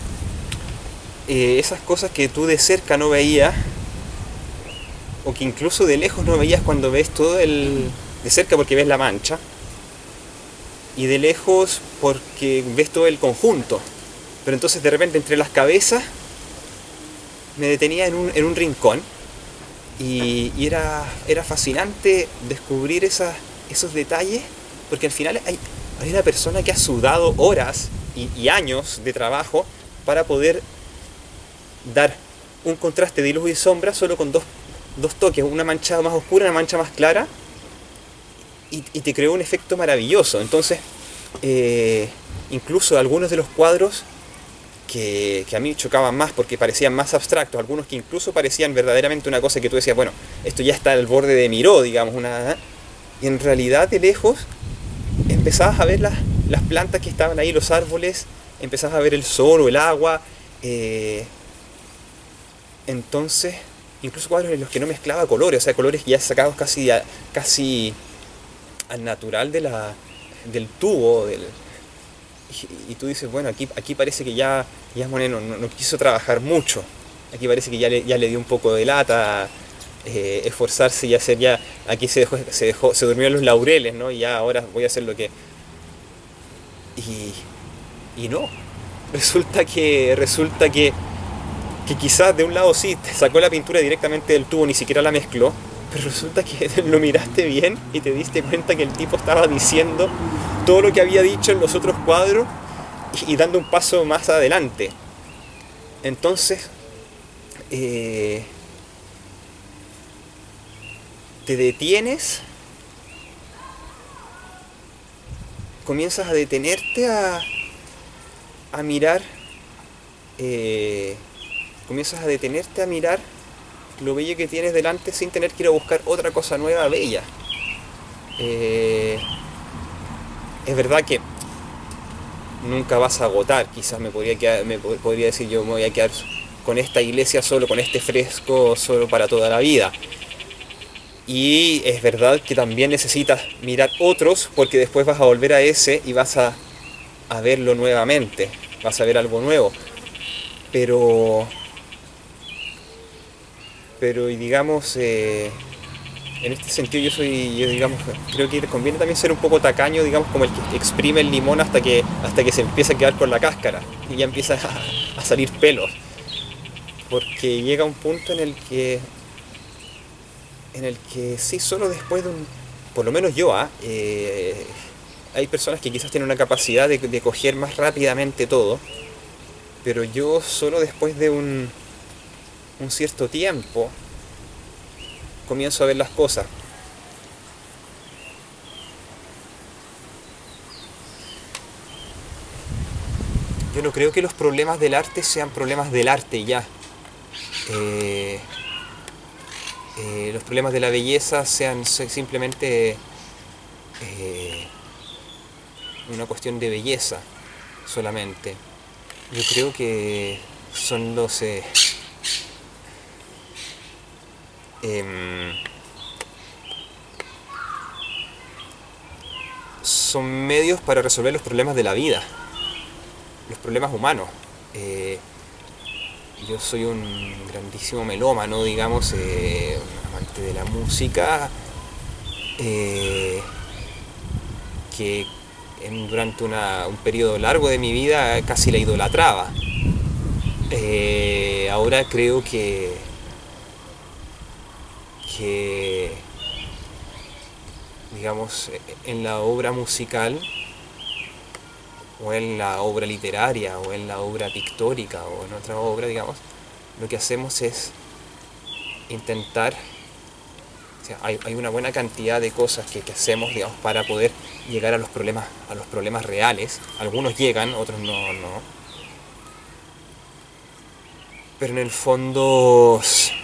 eh, esas cosas que tú de cerca no veías, o que incluso de lejos no veías cuando ves todo el... de cerca porque ves la mancha, y de lejos porque ves todo el conjunto. Pero entonces de repente entre las cabezas me detenía en un, en un rincón, y, y era, era fascinante descubrir esas, esos detalles porque al final hay, hay una persona que ha sudado horas y, y años de trabajo para poder dar un contraste de luz y sombra solo con dos, dos toques, una mancha más oscura, una mancha más clara, y, y te creó un efecto maravilloso. Entonces, eh, incluso algunos de los cuadros que, que a mí chocaban más porque parecían más abstractos, algunos que incluso parecían verdaderamente una cosa que tú decías, bueno, esto ya está al borde de Miró, digamos, una, y en realidad de lejos empezabas a ver las, las plantas que estaban ahí, los árboles, empezabas a ver el sol o el agua, eh, entonces, incluso cuadros en los que no mezclaba colores, o sea, colores ya sacados casi, a, casi al natural de la, del tubo, del, y, y tú dices, bueno, aquí, aquí parece que ya, ya Monet no, no quiso trabajar mucho, aquí parece que ya le, ya le dio un poco de lata, eh, esforzarse y hacer ya, aquí se dejó, se dejó, se durmió en los laureles, ¿no? Y ya ahora voy a hacer lo que... Y, y no, resulta que, resulta que que quizás de un lado sí, te sacó la pintura directamente del tubo, ni siquiera la mezcló, pero resulta que lo miraste bien y te diste cuenta que el tipo estaba diciendo todo lo que había dicho en los otros cuadros y, y dando un paso más adelante. Entonces, eh, te detienes, comienzas a detenerte a, a mirar, eh, comienzas a detenerte a mirar lo bello que tienes delante sin tener que ir a buscar otra cosa nueva, bella. Eh, es verdad que nunca vas a agotar, quizás me podría, quedar, me podría decir yo me voy a quedar con esta iglesia solo, con este fresco solo para toda la vida. Y es verdad que también necesitas mirar otros porque después vas a volver a ese y vas a, a verlo nuevamente, vas a ver algo nuevo. Pero... pero y digamos, eh, en este sentido yo soy, yo digamos, creo que conviene también ser un poco tacaño, digamos, como el que exprime el limón hasta que, hasta que se empieza a quedar con la cáscara y ya empieza a, a salir pelos, porque llega un punto en el que, en el que sí, solo después de un, por lo menos yo, ¿ah? eh, hay personas que quizás tienen una capacidad de, de coger más rápidamente todo, pero yo solo después de un un cierto tiempo comienzo a ver las cosas. Yo no creo que los problemas del arte sean problemas del arte ya. Eh, eh, los problemas de la belleza sean simplemente eh, una cuestión de belleza solamente. Yo creo que son los... Eh, Eh, son medios para resolver los problemas de la vida, los problemas humanos. Eh, yo soy un grandísimo melómano, digamos, eh, un amante de la música, eh, que en, durante una, un periodo largo de mi vida casi la idolatraba. Eh, ahora creo que que, digamos, en la obra musical o en la obra literaria o en la obra pictórica o en otra obra, digamos, lo que hacemos es intentar, o sea, hay, hay una buena cantidad de cosas que, que hacemos, digamos, para poder llegar a los problemas, a los problemas reales. Algunos llegan, otros no, no. Pero en el fondo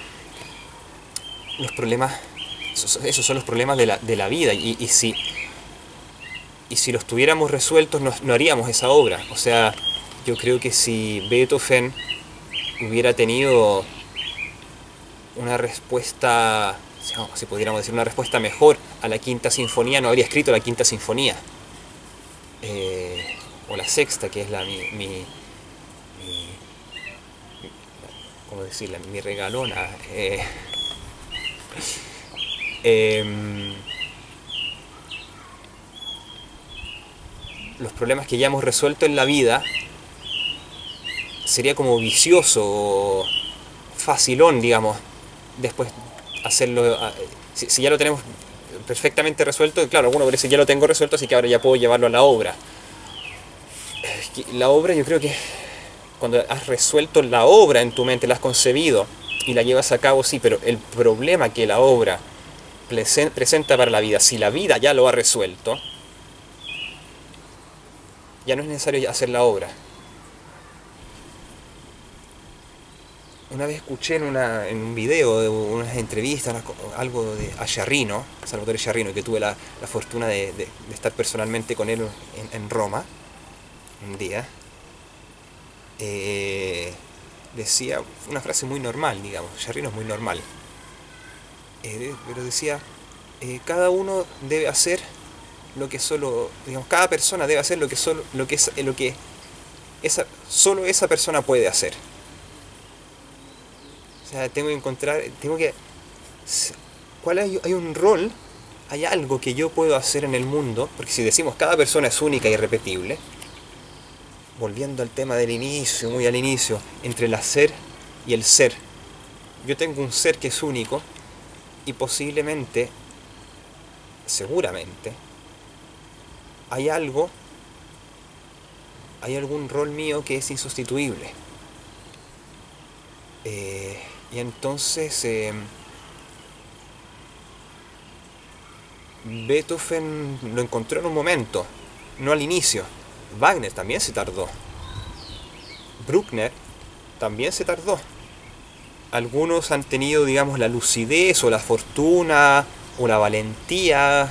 los problemas, esos son los problemas de la, de la vida, y, y, si, y si los tuviéramos resueltos no, no haríamos esa obra. O sea, yo creo que si Beethoven hubiera tenido una respuesta, si pudiéramos decir una respuesta mejor a la quinta sinfonía, no habría escrito la quinta sinfonía, eh, o la sexta, que es la mi, mi, mi ¿cómo decirla? Mi regalona. Eh, Eh, los problemas que ya hemos resuelto en la vida sería como vicioso, facilón, digamos, después hacerlo, si, si ya lo tenemos perfectamente resuelto, y claro, alguno parece que ya lo tengo resuelto, así que ahora ya puedo llevarlo a la obra. La obra, yo creo que cuando has resuelto la obra en tu mente, la has concebido y la llevas a cabo, sí, pero el problema que la obra presenta para la vida, si la vida ya lo ha resuelto, ya no es necesario hacer la obra. Una vez escuché en, una, en un video, de unas entrevistas, algo de a Sciarrino, Salvatore Sciarrino, que tuve la, la fortuna de, de, de estar personalmente con él en, en Roma, un día, eh, decía una frase muy normal, digamos, Sciarrino es muy normal, eh, pero decía, eh, cada uno debe hacer lo que solo, digamos, cada persona debe hacer lo que solo, lo que, es, lo que esa, solo esa persona puede hacer. O sea, tengo que encontrar, tengo que, ¿cuál hay, hay un rol, hay algo que yo puedo hacer en el mundo? Porque si decimos cada persona es única y irrepetible, volviendo al tema del inicio, muy al inicio, entre el hacer y el ser. Yo tengo un ser que es único y posiblemente, seguramente, hay algo, hay algún rol mío que es insustituible. Eh, y entonces eh, Beethoven lo encontró en un momento, no al inicio. Wagner también se tardó. Bruckner también se tardó. Algunos han tenido, digamos, la lucidez o la fortuna o la valentía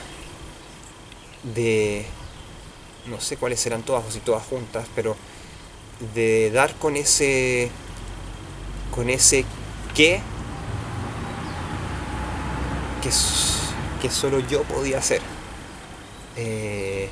de, no sé cuáles serán todas o si todas juntas, pero de dar con ese con ese qué que, que solo yo podía hacer. Eh,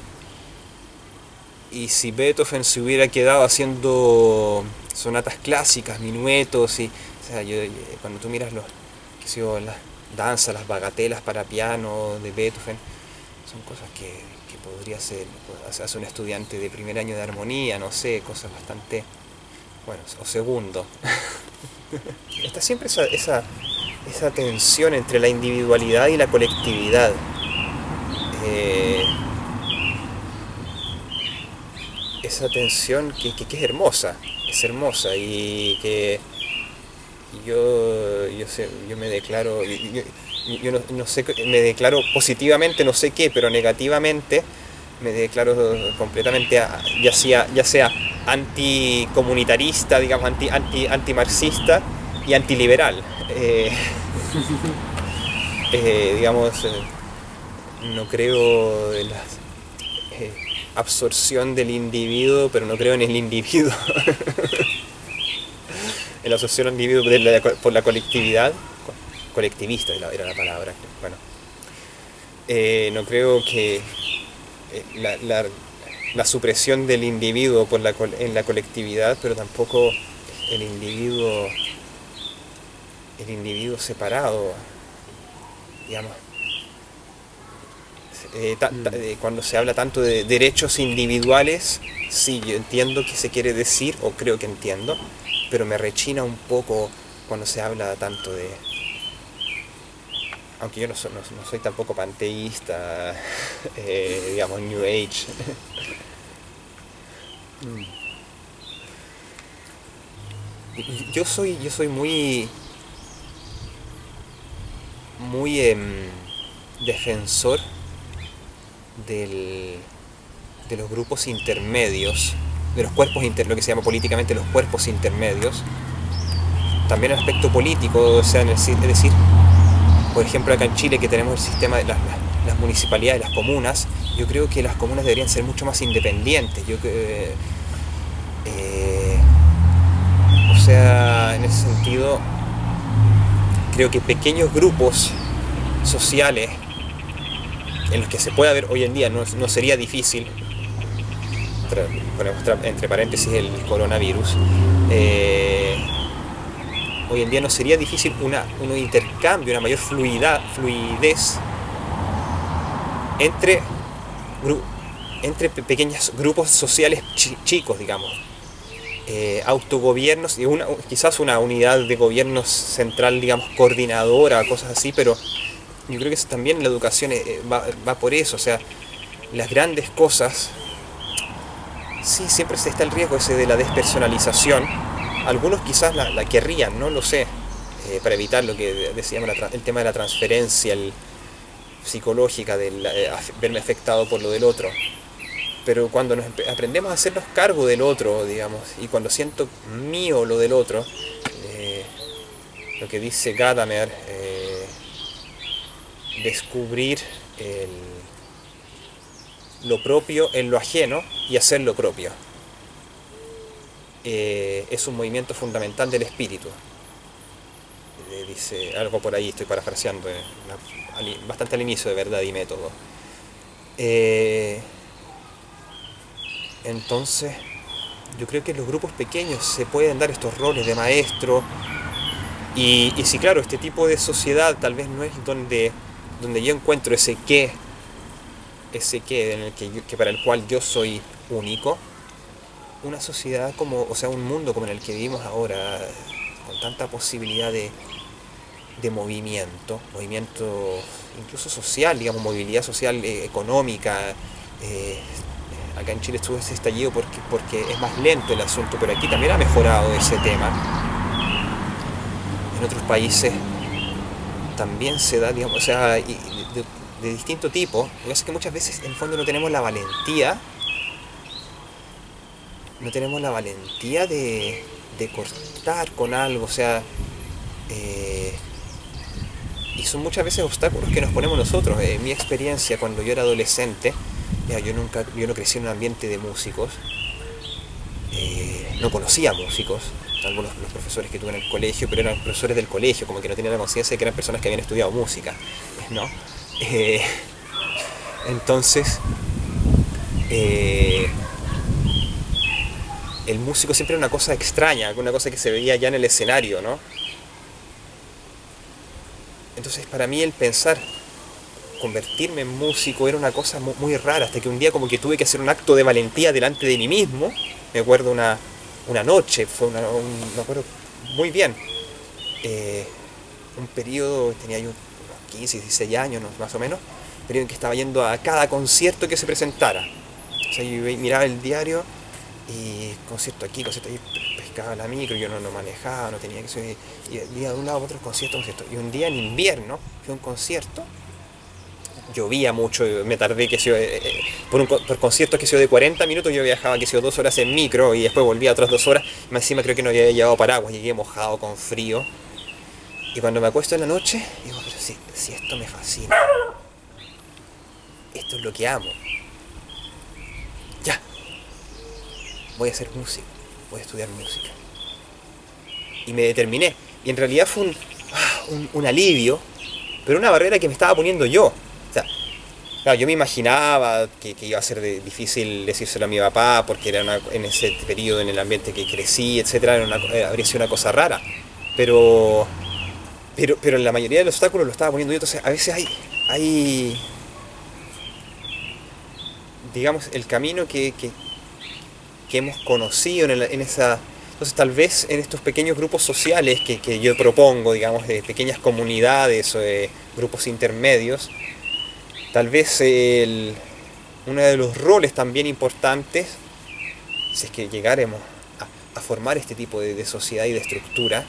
y si Beethoven se hubiera quedado haciendo sonatas clásicas, minuetos, y, o sea, yo, cuando tú miras los, qué sé yo, las danzas, las bagatelas para piano de Beethoven, son cosas que, que podría hacer, hacer un estudiante de primer año de armonía, no sé, cosas bastante, bueno, o segundo. Está siempre esa, esa, esa tensión entre la individualidad y la colectividad. Eh, esa tensión que, que, que es hermosa, es hermosa y que yo, yo, sé, yo me declaro, yo, yo no, no sé, me declaro positivamente, no sé qué, pero negativamente me declaro completamente, ya sea, ya sea anticomunitarista, digamos, anti, anti, antimarxista y antiliberal. Eh, eh, digamos, eh, no creo en la eh, absorción del individuo, pero no creo en el individuo. En la absorción del individuo de la, por la colectividad, colectivista era la palabra, bueno. Eh, no creo que La, la, la supresión del individuo por la, en la colectividad, pero tampoco el individuo el individuo separado, digamos. Eh, ta, ta, eh, cuando se habla tanto de derechos individuales, sí, yo entiendo qué se quiere decir, o creo que entiendo, pero me rechina un poco cuando se habla tanto de... Aunque yo no soy, no, no soy tampoco panteísta, eh, digamos, New Age. Yo soy, yo soy muy, muy eh, defensor del, de los grupos intermedios, de los cuerpos inter, lo que se llama políticamente los cuerpos intermedios. También el aspecto político, o sea, es decir, por ejemplo, acá en Chile, que tenemos el sistema de las, las, las municipalidades, las comunas, yo creo que las comunas deberían ser mucho más independientes. Yo, eh, eh, o sea, en ese sentido, creo que pequeños grupos sociales en los que se pueda ver hoy en día, no, no sería difícil, ponemos entre paréntesis el coronavirus, eh, hoy en día no sería difícil una, un intercambio, una mayor fluidad, fluidez entre, entre pequeños grupos sociales ch chicos, digamos. Eh, autogobiernos, y una, quizás una unidad de gobierno central, digamos, coordinadora, cosas así, pero yo creo que también la educación eh, va, va por eso, o sea, las grandes cosas, sí, siempre está el riesgo ese de la despersonalización. Algunos quizás la, la querrían, no lo sé, eh, para evitar lo que decíamos, la, el tema de la transferencia el, psicológica, de eh, verme afectado por lo del otro. Pero cuando nos aprendemos a hacernos cargo del otro, digamos, y cuando siento mío lo del otro, eh, lo que dice Gadamer, eh, descubrir el, lo propio en lo ajeno y hacer lo propio, eh, es un movimiento fundamental del espíritu. Eh, dice algo por ahí, estoy parafraseando, eh, una, bastante al inicio de Verdad y Método. Eh, Entonces, yo creo que en los grupos pequeños se pueden dar estos roles de maestro. Y, y sí, claro, este tipo de sociedad tal vez no es donde, donde yo encuentro ese qué, ese qué, en el que, yo, que para el cual yo soy único. Una sociedad como, o sea, un mundo como en el que vivimos ahora, con tanta posibilidad de, de movimiento, movimiento incluso social, digamos, movilidad social, eh, económica. Eh, Acá en Chile estuvo ese estallido porque, porque es más lento el asunto, pero aquí también ha mejorado ese tema. En otros países también se da, digamos, o sea, de, de, de distinto tipo. Lo que pasa es que muchas veces en el fondo no tenemos la valentía, no tenemos la valentía de, de cortar con algo, o sea, eh, y son muchas veces obstáculos que nos ponemos nosotros. En mi experiencia, cuando yo era adolescente, Yo, nunca, yo no crecí en un ambiente de músicos, eh, no conocía músicos, salvo los, los profesores que tuve en el colegio, pero eran profesores del colegio, como que no tenían la conciencia de que eran personas que habían estudiado música, ¿no? Eh, entonces, eh, el músico siempre era una cosa extraña, una cosa que se veía ya en el escenario, ¿no? Entonces, para mí el pensar convertirme en músico era una cosa muy, muy rara, hasta que un día como que tuve que hacer un acto de valentía delante de mí mismo. Me acuerdo una, una noche, fue una, un, me acuerdo muy bien, eh, un periodo, tenía yo unos quince, dieciséis años, ¿no? Más o menos, un periodo en que estaba yendo a cada concierto que se presentara. O sea, yo miraba el diario y concierto aquí, concierto allí, pescaba la micro, yo no, no manejaba, no tenía que ser, y iba de un lado a otro, concierto, concierto. Y un día en invierno fui a un concierto. Llovía mucho, me tardé, que sé yo, eh, por, un, por conciertos que sé yo de cuarenta minutos, yo viajaba que sé yo dos horas en micro y después volvía otras dos horas, y más encima creo que no había llevado paraguas, llegué mojado, con frío. Y cuando me acuesto en la noche, digo, pero si, si esto me fascina, esto es lo que amo, ya, voy a ser músico, voy a estudiar música. Y me determiné, y en realidad fue un, un, un alivio, pero una barrera que me estaba poniendo yo. O sea, claro, yo me imaginaba que, que iba a ser de, difícil decírselo a mi papá, porque era una, en ese periodo, en el ambiente que crecí, etcétera, era una, eh, habría sido una cosa rara. Pero, pero, pero en la mayoría de los obstáculos lo estaba poniendo yo. Entonces, a veces hay, hay digamos, el camino que, que, que hemos conocido en, el, en esa... Entonces, tal vez en estos pequeños grupos sociales que, que yo propongo, digamos, de pequeñas comunidades o de grupos intermedios, tal vez el, uno de los roles también importantes, si es que llegáramos a, a formar este tipo de, de sociedad y de estructura,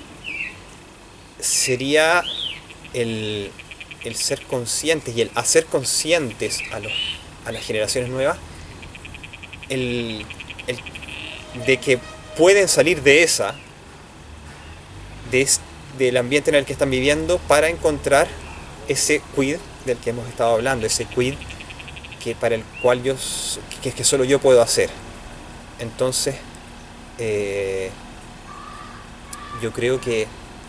sería el, el ser conscientes y el hacer conscientes a, los, a las generaciones nuevas el, el, de que pueden salir de esa, de, del ambiente en el que están viviendo, para encontrar ese quid del que hemos estado hablando, ese quid que para el cual yo, que, que solo yo puedo hacer. Entonces, eh, yo creo que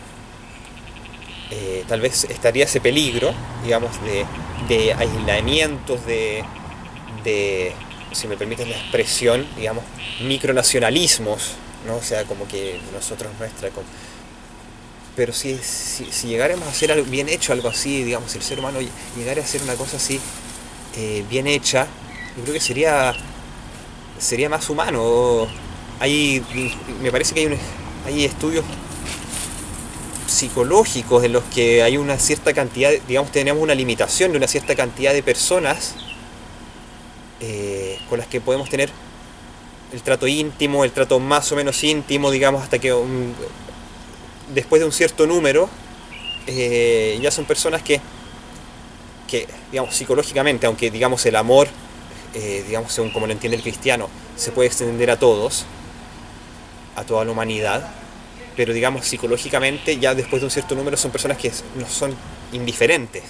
eh, tal vez estaría ese peligro, digamos, de, de aislamientos, de, de, si me permiten la expresión, digamos, micronacionalismos, ¿no? O sea, como que nosotros nuestra... Pero si, si, si llegáramos a hacer algo bien hecho, algo así, digamos, si el ser humano llegara a hacer una cosa así eh, bien hecha, yo creo que sería sería más humano. Hay, me parece que hay, un, hay estudios psicológicos en los que hay una cierta cantidad, digamos, tenemos una limitación de una cierta cantidad de personas eh, con las que podemos tener el trato íntimo, el trato más o menos íntimo, digamos, hasta que un, después de un cierto número eh, ya son personas que, que, digamos, psicológicamente, aunque digamos el amor, eh, digamos, según como lo entiende el cristiano, se puede extender a todos, a toda la humanidad, pero digamos psicológicamente ya después de un cierto número son personas que no son indiferentes,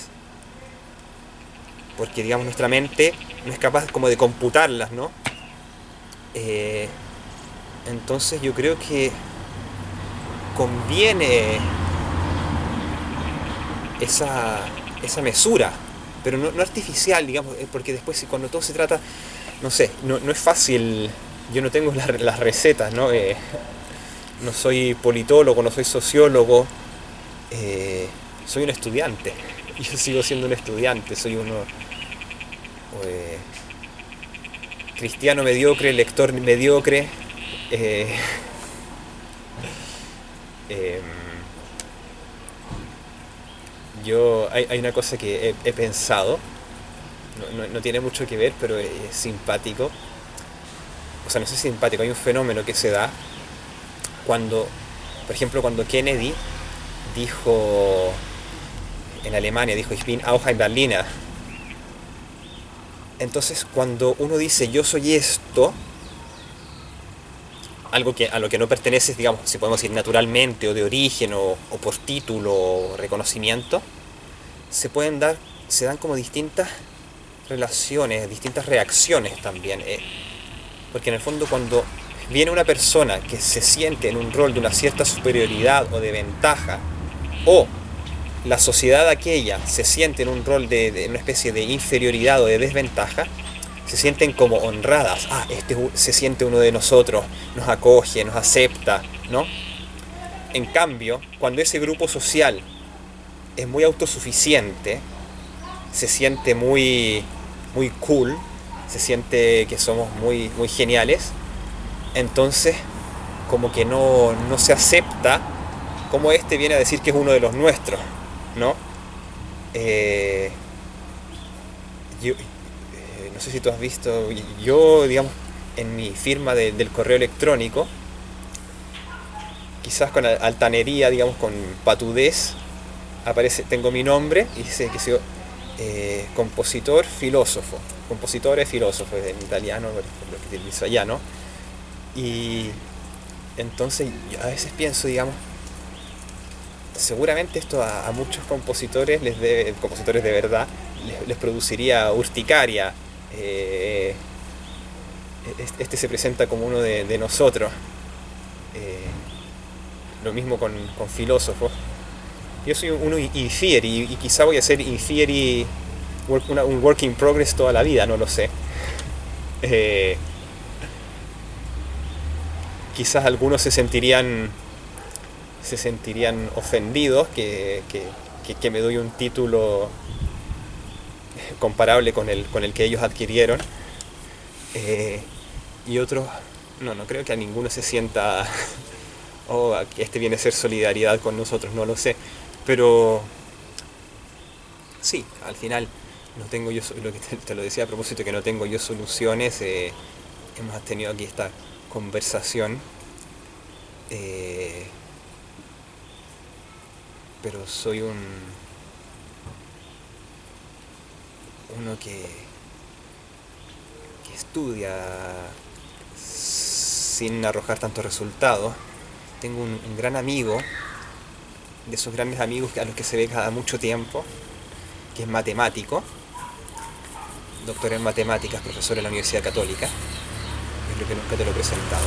porque digamos nuestra mente no es capaz como de computarlas, ¿no? Eh, entonces yo creo que conviene esa, esa mesura, pero no, no artificial, digamos, porque después cuando todo se trata, no sé, no, no es fácil, yo no tengo las, las recetas, ¿no? Eh, no soy politólogo, no soy sociólogo, eh, soy un estudiante, yo sigo siendo un estudiante, soy uno eh, cristiano mediocre, lector mediocre, eh, eh, yo hay, hay una cosa que he, he pensado, no, no, no tiene mucho que ver, pero es, es simpático, o sea, no sé si simpático, hay un fenómeno que se da cuando, por ejemplo, cuando Kennedy dijo en Alemania, dijo Ich bin auch ein Berliner. Entonces, cuando uno dice yo soy esto, algo que a lo que no perteneces, digamos, si podemos decir naturalmente o de origen o, o por título o reconocimiento, se pueden dar, se dan como distintas relaciones, distintas reacciones también, eh, porque en el fondo cuando viene una persona que se siente en un rol de una cierta superioridad o de ventaja, o la sociedad aquella se siente en un rol de, de una especie de inferioridad o de desventaja, se sienten como honradas. Ah, este se siente uno de nosotros, nos acoge, nos acepta, ¿no? En cambio, cuando ese grupo social es muy autosuficiente, se siente muy, muy cool, se siente que somos muy, muy geniales, entonces como que no, no se acepta como este viene a decir que es uno de los nuestros, ¿no? Eh, yo, eh, no sé si tú has visto, yo digamos en mi firma de, del correo electrónico, quizás con altanería, digamos con patudez, aparece, tengo mi nombre y dice que soy eh, compositor filósofo, compositore filósofo en italiano, por lo que utilizo allá, ¿no? Y entonces yo a veces pienso, digamos, seguramente esto a, a muchos compositores, les debe, compositores de verdad, les, les produciría urticaria. Eh, este se presenta como uno de, de nosotros. Eh, lo mismo con, con filósofos. Yo soy uno infieri y quizá voy a ser infieri, una, un work in progress toda la vida, no lo sé. Eh, quizás algunos se sentirían se sentirían ofendidos que, que, que, que me doy un título comparable con el, con el que ellos adquirieron, eh, y otros no, no creo que a ninguno se sienta oh, este viene a ser solidaridad con nosotros, no lo sé, pero sí, al final no tengo yo, lo que te, te lo decía a propósito, que no tengo yo soluciones. Eh, hemos tenido aquí esta conversación, eh, pero soy un uno que que estudia sin arrojar tantos resultados. Tengo un, un gran amigo, de esos grandes amigos a los que se ve cada mucho tiempo, que es matemático, doctor en matemáticas, profesor en la Universidad Católica, es lo que nunca te lo he presentado.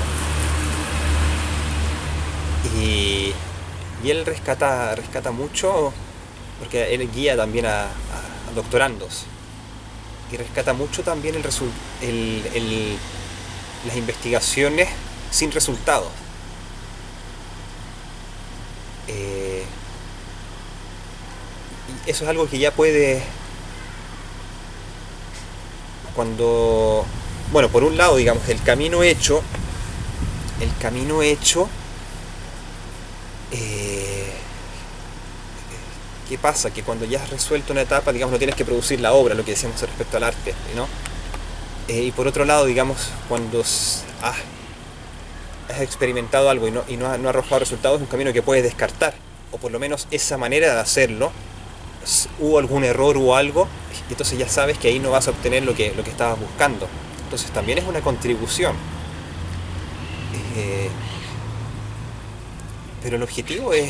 Y, y él rescata, rescata mucho, porque él guía también a, a, a doctorandos, y rescata mucho también el, el, el, las investigaciones sin resultados. Eh, y eso es algo que ya puede, cuando, bueno, por un lado, digamos, el camino hecho, el camino hecho, eh, ¿qué pasa? Que cuando ya has resuelto una etapa, digamos, no tienes que producir la obra, lo que decíamos respecto al arte, ¿no? Eh, y por otro lado, digamos, cuando has, has experimentado algo y no, y no ha, no ha arrojado resultados, es un camino que puedes descartar, o por lo menos esa manera de hacerlo, hubo algún error o algo, y entonces ya sabes que ahí no vas a obtener lo que, lo que estabas buscando. Entonces también es una contribución. Eh, pero el objetivo es...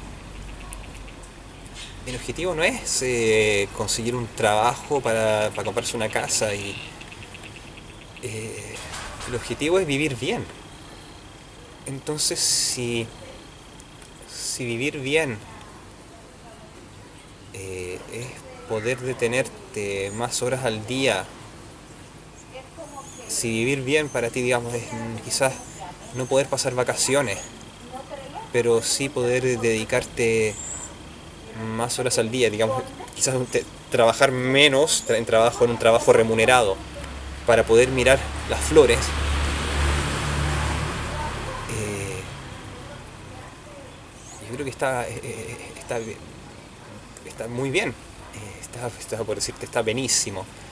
El objetivo no es eh, conseguir un trabajo para, para comprarse una casa y... Eh, el objetivo es vivir bien. Entonces si... Si vivir bien eh, es poder detenerte más horas al día, si vivir bien para ti, digamos, es quizás no poder pasar vacaciones, pero sí poder dedicarte más horas al día, digamos, quizás te, trabajar menos en trabajo en un trabajo remunerado para poder mirar las flores, eh, yo creo que está, eh, está, está muy bien, eh, está, está por decirte, está benísimo.